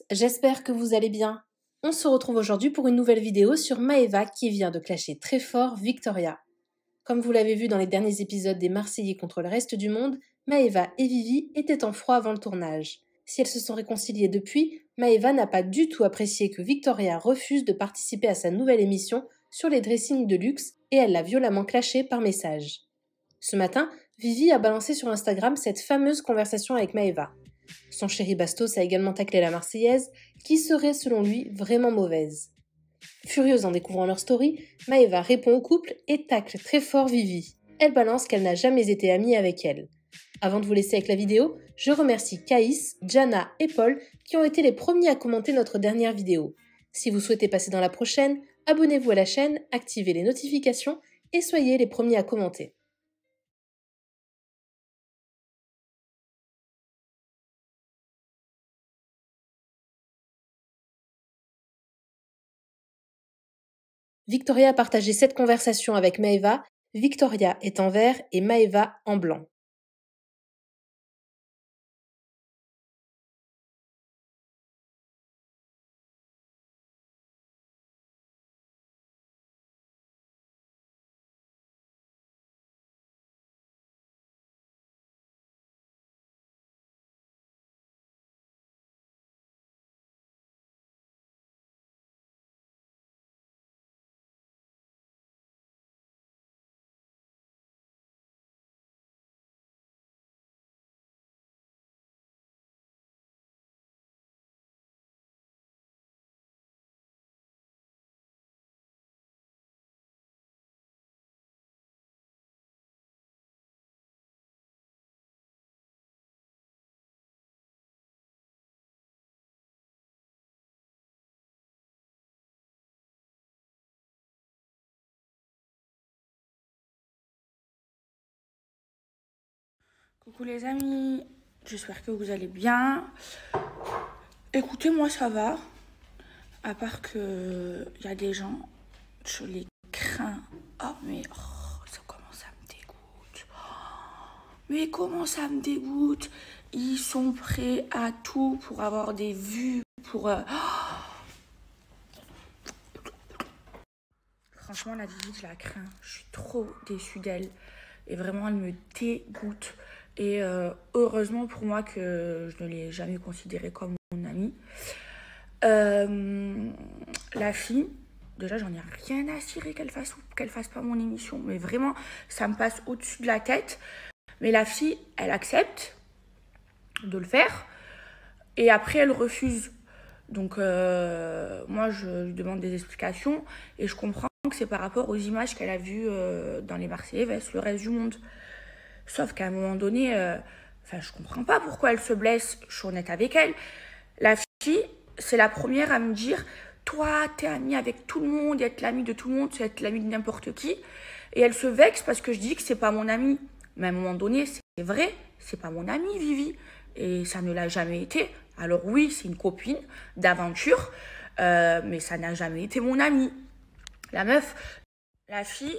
j'espère que vous allez bien. On se retrouve aujourd'hui pour une nouvelle vidéo sur Maeva qui vient de clasher très fort Victoria. Comme vous l'avez vu dans les derniers épisodes des Marseillais contre le reste du monde, Maeva et Vivi étaient en froid avant le tournage. Si elles se sont réconciliées depuis, Maeva n'a pas du tout apprécié que Victoria refuse de participer à sa nouvelle émission sur les dressings de luxe et elle l'a violemment clashée par message. Ce matin, Vivi a balancé sur Instagram cette fameuse conversation avec Maeva. Son chéri Bastos a également taclé la Marseillaise, qui serait selon lui vraiment mauvaise. Furieuse en découvrant leur story, Maeva répond au couple et tacle très fort Vivi. Elle balance qu'elle n'a jamais été amie avec elle. Avant de vous laisser avec la vidéo, je remercie Caïs, Jana et Paul qui ont été les premiers à commenter notre dernière vidéo. Si vous souhaitez passer dans la prochaine, abonnez-vous à la chaîne, activez les notifications et soyez les premiers à commenter. Victoria a partagé cette conversation avec Maeva. Victoria est en vert et Maeva en blanc. Coucou les amis, j'espère que vous allez bien. Écoutez, moi ça va, à part que il y a des gens, je les crains. Ça comment ça me dégoûte. Mais comment ça me dégoûte. Ils sont prêts à tout pour avoir des vues, pour... Franchement, la Vivi, je la crains. Je suis trop déçue d'elle. Et vraiment, elle me dégoûte. Et heureusement pour moi que je ne l'ai jamais considérée comme mon amie. La fille, déjà, j'en ai rien à cirer qu'elle fasse pas mon émission. Mais vraiment, ça me passe au-dessus de la tête. Mais la fille, elle accepte de le faire. Et après, elle refuse. Donc, moi, je lui demande des explications. Et je comprends que c'est par rapport aux images qu'elle a vues dans les Marseillais vs le reste du monde. Sauf qu'à un moment donné, je comprends pas pourquoi elle se blesse. Je suis honnête avec elle. La fille, c'est la première à me dire « Toi, t'es amie avec tout le monde, être l'amie de tout le monde, c'est être l'amie de n'importe qui. » Et elle se vexe parce que je dis que c'est pas mon amie. Mais à un moment donné, c'est vrai, c'est pas mon amie, Vivi. Et ça ne l'a jamais été. Alors oui, c'est une copine d'aventure, mais ça n'a jamais été mon amie. La meuf, la fille,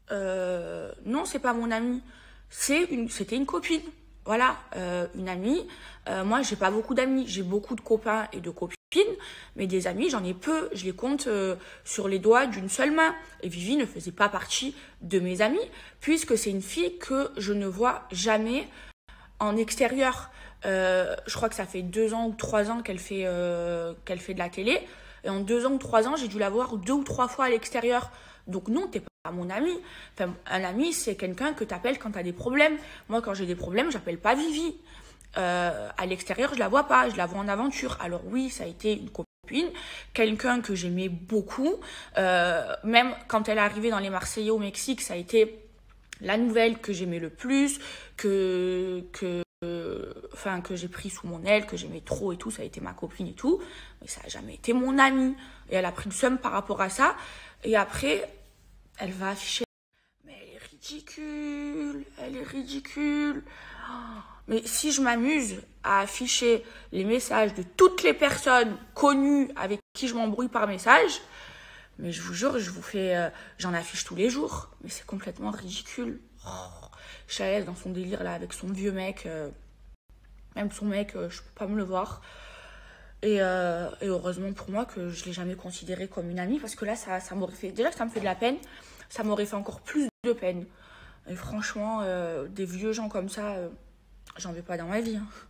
non, c'est pas mon amie. C'était une copine. Voilà, une amie. Moi, j'ai pas beaucoup d'amis. J'ai beaucoup de copains et de copines. Mais des amis, j'en ai peu. Je les compte sur les doigts d'une seule main. Et Vivi ne faisait pas partie de mes amis, puisque c'est une fille que je ne vois jamais en extérieur. Je crois que ça fait 2 ans ou 3 ans qu'elle fait de la télé. Et en 2 ans ou 3 ans, j'ai dû la voir 2 ou 3 fois à l'extérieur. Donc non, t'es pas mon ami. Enfin, un ami, c'est quelqu'un que t'appelles quand t'as des problèmes. Moi, quand j'ai des problèmes, j'appelle pas Vivi. À l'extérieur, je la vois pas, je la vois en aventure. Alors oui, ça a été une copine, quelqu'un que j'aimais beaucoup. Même quand elle est arrivée dans les Marseillais au Mexique, ça a été la nouvelle que j'aimais le plus, que j'ai pris sous mon aile, que j'aimais trop et tout, ça a été ma copine et tout, mais ça n'a jamais été mon amie. Et elle a pris le seum par rapport à ça. Et après, elle va afficher. Mais elle est ridicule, elle est ridicule. Mais si je m'amuse à afficher les messages de toutes les personnes connues avec qui je m'embrouille par message, mais je vous jure, j'en affiche tous les jours. Mais c'est complètement ridicule. Je suis à l'aise dans son délire là avec son vieux mec. Même son mec, je peux pas me le voir. Et heureusement pour moi que je ne l'ai jamais considérée comme une amie, parce que là, ça m'aurait fait... Déjà que ça me fait de la peine, ça m'aurait fait encore plus de peine. Et franchement, des vieux gens comme ça, j'en veux pas dans ma vie. Hein.